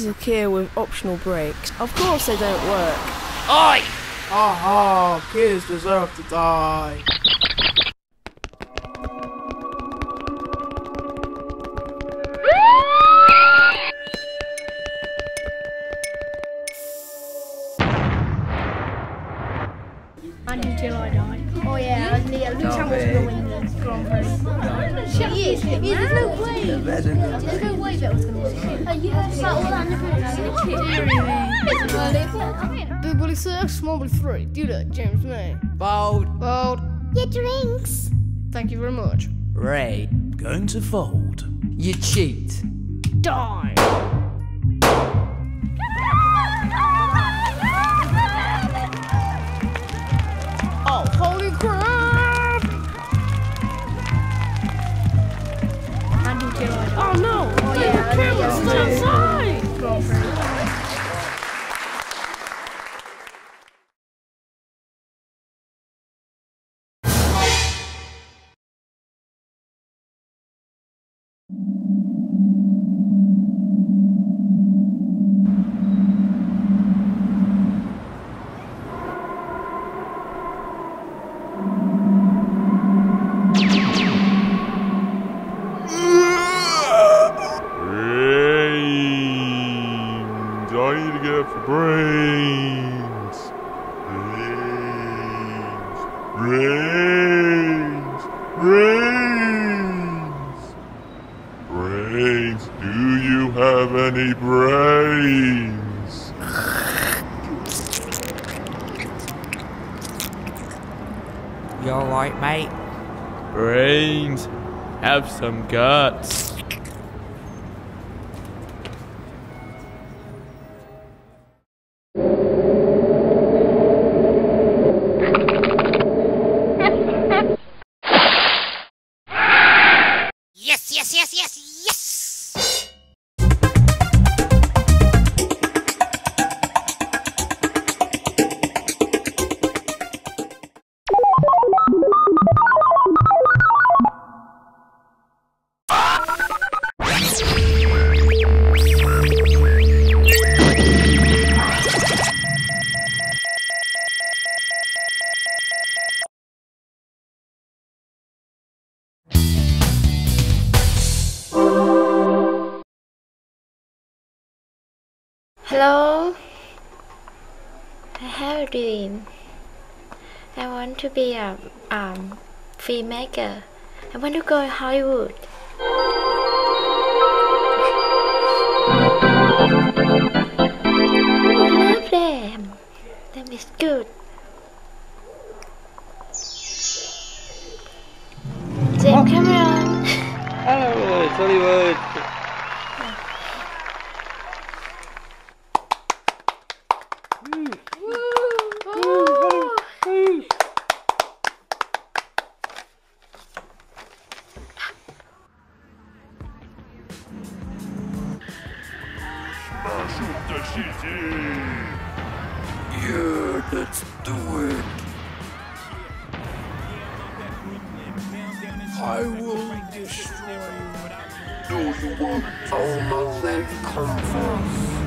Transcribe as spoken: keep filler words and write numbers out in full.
is a Kia with optional brakes. Of course they don't work. Oi! Aha! Kids deserve to die. Until I die. Oh yeah, and yeah, Luke Hamilton's going to win the Grand Prix. He is. There's no way. There's no way that was going to win. Oh, you heard about all that in the Big Willie six, Small Willie three. Do that, James May. Bold. Bold. Your drinks. Thank you very much. Ray. Going to fold. You cheat. Die. Oh, holy crap! Oh no! Oh yeah, the camera's still outside! I need to get up for brains. Brains. Brains. Brains. Brains. Do you have any brains? You alright, mate? Brains. Have some guts. Yes, yes, yes, yes, yes! Hello, I have a dream. I want to be a um, filmmaker. I want to go to Hollywood. I love them. Them is good. James Cameron. Hello, it's Hollywood. Yeah, let's do it. I will destroy you. Do you want all of that comfort?